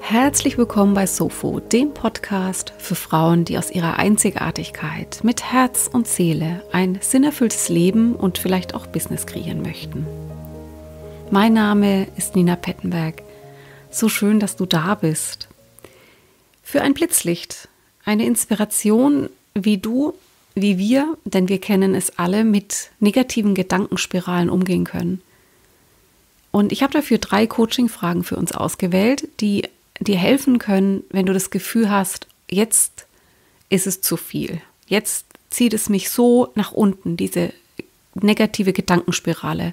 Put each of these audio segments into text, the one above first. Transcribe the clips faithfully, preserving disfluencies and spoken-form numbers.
Herzlich willkommen bei Sofo, dem Podcast für Frauen, die aus ihrer Einzigartigkeit mit Herz und Seele ein sinnerfülltes Leben und vielleicht auch Business kreieren möchten. Mein Name ist Nina Pettenberg. So schön, dass du da bist. Für ein Blitzlicht, eine Inspiration, wie du, wie wir, denn wir kennen es alle, mit negativen Gedankenspiralen umgehen können. Und ich habe dafür drei Coaching-Fragen für uns ausgewählt, die dir helfen können, wenn du das Gefühl hast, jetzt ist es zu viel. Jetzt zieht es mich so nach unten, diese negative Gedankenspirale.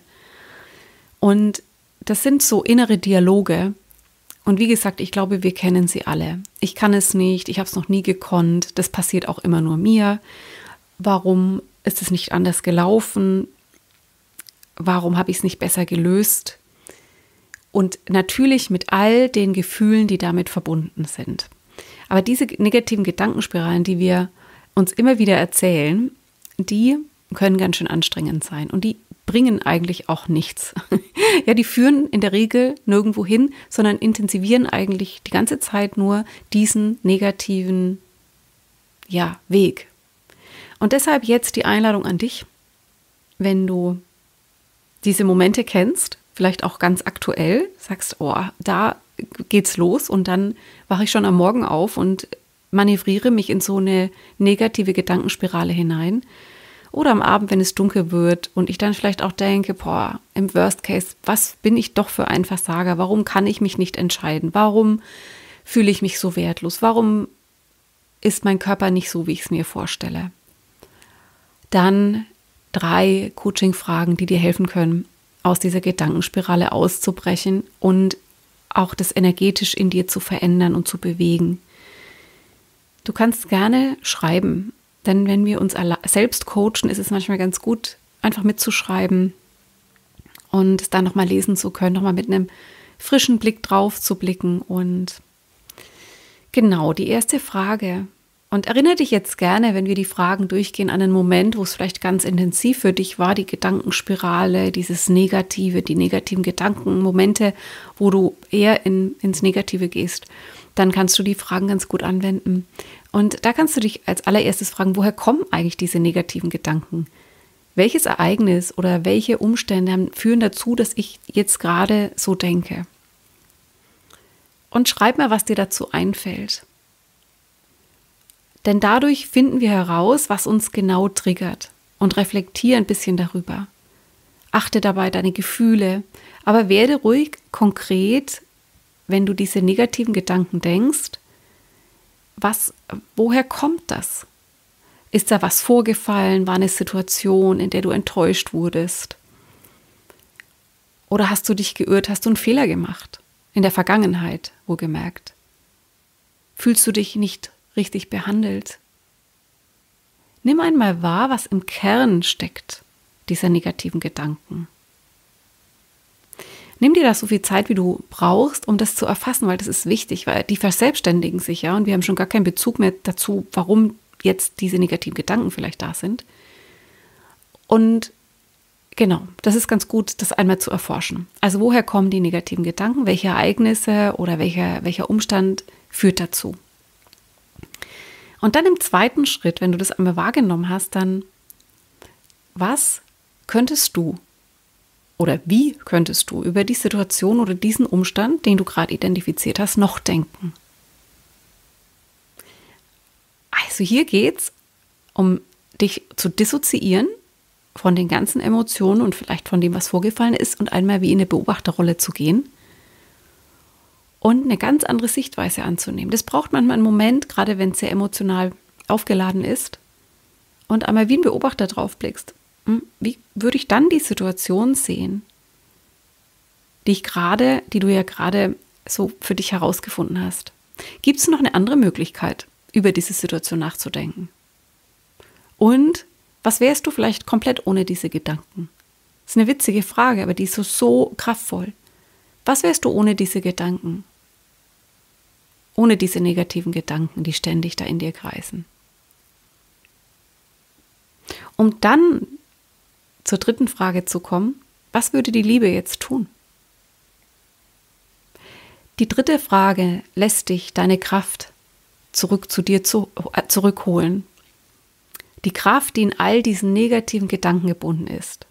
Und das sind so innere Dialoge. Und wie gesagt, ich glaube, wir kennen sie alle. Ich kann es nicht, ich habe es noch nie gekonnt, das passiert auch immer nur mir. Warum ist es nicht anders gelaufen? Warum habe ich es nicht besser gelöst? Und natürlich mit all den Gefühlen, die damit verbunden sind. Aber diese negativen Gedankenspiralen, die wir uns immer wieder erzählen, die können ganz schön anstrengend sein. Und die bringen eigentlich auch nichts. Ja, die führen in der Regel nirgendwo hin, sondern intensivieren eigentlich die ganze Zeit nur diesen negativen, ja, Weg. Und deshalb jetzt die Einladung an dich, wenn du diese Momente kennst, vielleicht auch ganz aktuell, sagst, oh, da geht's los und dann wache ich schon am Morgen auf und manövriere mich in so eine negative Gedankenspirale hinein. Oder am Abend, wenn es dunkel wird und ich dann vielleicht auch denke, boah, im Worst Case, was bin ich doch für ein Versager? Warum kann ich mich nicht entscheiden? Warum fühle ich mich so wertlos? Warum ist mein Körper nicht so, wie ich es mir vorstelle? Dann drei Coaching-Fragen, die dir helfen können, aus dieser Gedankenspirale auszubrechen und auch das energetisch in dir zu verändern und zu bewegen. Du kannst gerne schreiben, denn wenn wir uns selbst coachen, ist es manchmal ganz gut, einfach mitzuschreiben und es dann nochmal lesen zu können, nochmal mit einem frischen Blick drauf zu blicken. Und genau, die erste Frage. Und erinnere dich jetzt gerne, wenn wir die Fragen durchgehen, an einen Moment, wo es vielleicht ganz intensiv für dich war, die Gedankenspirale, dieses Negative, die negativen Gedanken, Momente, wo du eher in, ins Negative gehst. Dann kannst du die Fragen ganz gut anwenden. Und da kannst du dich als allererstes fragen, woher kommen eigentlich diese negativen Gedanken? Welches Ereignis oder welche Umstände führen dazu, dass ich jetzt gerade so denke? Und schreib mal, was dir dazu einfällt. Denn dadurch finden wir heraus, was uns genau triggert und reflektiere ein bisschen darüber. Achte dabei deine Gefühle, aber werde ruhig konkret, wenn du diese negativen Gedanken denkst, was, woher kommt das? Ist da was vorgefallen? War eine Situation, in der du enttäuscht wurdest? Oder hast du dich geirrt, hast du einen Fehler gemacht? In der Vergangenheit, wohlgemerkt. Fühlst du dich nicht richtig behandelt? Nimm einmal wahr, was im Kern steckt, dieser negativen Gedanken. Nimm dir da so viel Zeit, wie du brauchst, um das zu erfassen, weil das ist wichtig, weil die verselbstständigen sich ja und wir haben schon gar keinen Bezug mehr dazu, warum jetzt diese negativen Gedanken vielleicht da sind. Und genau, das ist ganz gut, das einmal zu erforschen. Also woher kommen die negativen Gedanken, welche Ereignisse oder welcher, welcher Umstand führt dazu? Und dann im zweiten Schritt, wenn du das einmal wahrgenommen hast, dann, was könntest du oder wie könntest du über die Situation oder diesen Umstand, den du gerade identifiziert hast, noch denken? Also hier geht es um dich zu dissoziieren von den ganzen Emotionen und vielleicht von dem, was vorgefallen ist und einmal wie in eine Beobachterrolle zu gehen. Und eine ganz andere Sichtweise anzunehmen. Das braucht manchmal einen Moment, gerade wenn es sehr emotional aufgeladen ist. Und einmal wie ein Beobachter drauf blickst. Wie würde ich dann die Situation sehen, die ich gerade, die du ja gerade so für dich herausgefunden hast? Gibt es noch eine andere Möglichkeit, über diese Situation nachzudenken? Und was wärst du vielleicht komplett ohne diese Gedanken? Das ist eine witzige Frage, aber die ist so, so kraftvoll. Was wärst du ohne diese Gedanken? Ohne diese negativen Gedanken, die ständig da in dir kreisen. Um dann zur dritten Frage zu kommen, was würde die Liebe jetzt tun? Die dritte Frage lässt dich deine Kraft zurück zu dir zu, äh, zurückholen. Die Kraft, die in all diesen negativen Gedanken gebunden ist.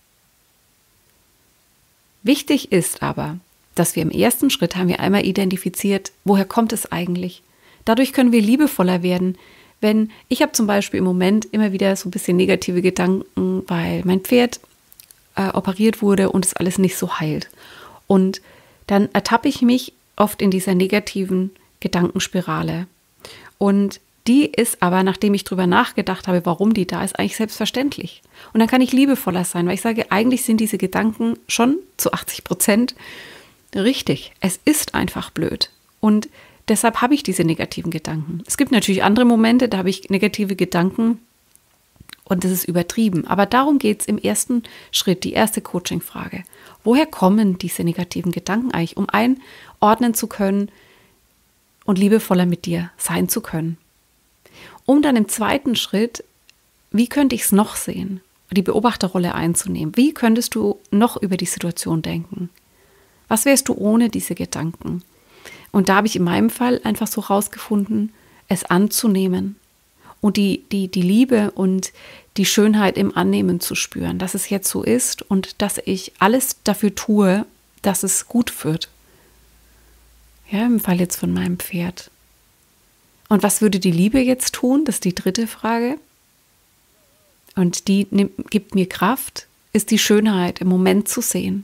Wichtig ist aber, dass wir im ersten Schritt haben wir einmal identifiziert, woher kommt es eigentlich? Dadurch können wir liebevoller werden, wenn ich habe zum Beispiel im Moment immer wieder so ein bisschen negative Gedanken, weil mein Pferd äh, operiert wurde und es alles nicht so heilt. Und dann ertappe ich mich oft in dieser negativen Gedankenspirale. Und die ist aber, nachdem ich drüber nachgedacht habe, warum die da ist, eigentlich selbstverständlich. Und dann kann ich liebevoller sein, weil ich sage, eigentlich sind diese Gedanken schon zu achtzig Prozent richtig. Es ist einfach blöd. Und deshalb habe ich diese negativen Gedanken. Es gibt natürlich andere Momente, da habe ich negative Gedanken und das ist übertrieben. Aber darum geht es im ersten Schritt, die erste Coaching-Frage. Woher kommen diese negativen Gedanken eigentlich, um einordnen zu können und liebevoller mit dir sein zu können? Um dann im zweiten Schritt, wie könnte ich es noch sehen, die Beobachterrolle einzunehmen? Wie könntest du noch über die Situation denken? Was wärst du ohne diese Gedanken? Und da habe ich in meinem Fall einfach so rausgefunden, es anzunehmen und die, die, die Liebe und die Schönheit im Annehmen zu spüren, dass es jetzt so ist und dass ich alles dafür tue, dass es gut wird. Ja, im Fall jetzt von meinem Pferd. Und was würde die Liebe jetzt tun? Das ist die dritte Frage. Und die nimmt, gibt mir Kraft, ist die Schönheit im Moment zu sehen.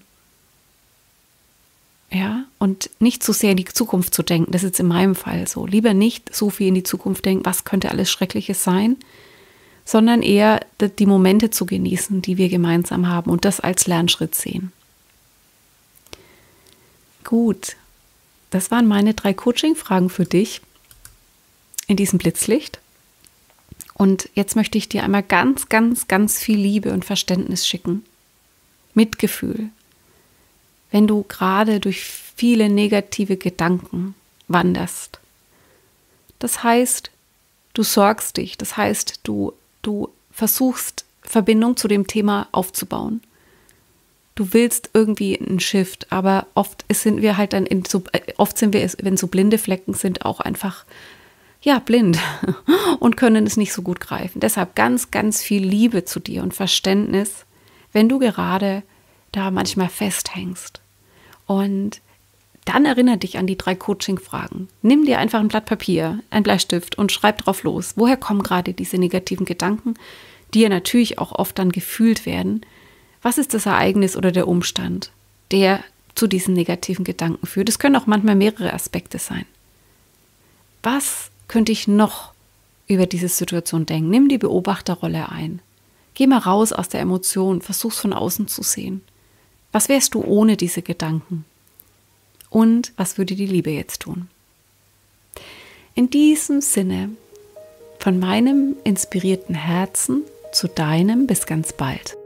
Ja, und nicht zu sehr in die Zukunft zu denken, das ist jetzt in meinem Fall so. Lieber nicht so viel in die Zukunft denken, was könnte alles Schreckliches sein, sondern eher die Momente zu genießen, die wir gemeinsam haben und das als Lernschritt sehen. Gut, das waren meine drei Coaching-Fragen für dich in diesem Blitzlicht. Und jetzt möchte ich dir einmal ganz, ganz, ganz viel Liebe und Verständnis schicken. Mitgefühl. Wenn du gerade durch viele negative Gedanken wanderst. Das heißt, du sorgst dich. Das heißt, du, du versuchst, Verbindung zu dem Thema aufzubauen. Du willst irgendwie einen Shift, aber oft sind wir halt dann, in so, oft sind wir, wenn so blinde Flecken sind, auch einfach ja, blind und können es nicht so gut greifen. Deshalb ganz, ganz viel Liebe zu dir und Verständnis, wenn du gerade da manchmal festhängst. Und dann erinnere dich an die drei Coaching-Fragen. Nimm dir einfach ein Blatt Papier, ein Bleistift und schreib drauf los. Woher kommen gerade diese negativen Gedanken, die ja natürlich auch oft dann gefühlt werden? Was ist das Ereignis oder der Umstand, der zu diesen negativen Gedanken führt? Es können auch manchmal mehrere Aspekte sein. Was könnte ich noch über diese Situation denken? Nimm die Beobachterrolle ein. Geh mal raus aus der Emotion, versuch's von außen zu sehen. Was wärst du ohne diese Gedanken? Und was würde die Liebe jetzt tun? In diesem Sinne, von meinem inspirierten Herzen zu deinem, bis ganz bald.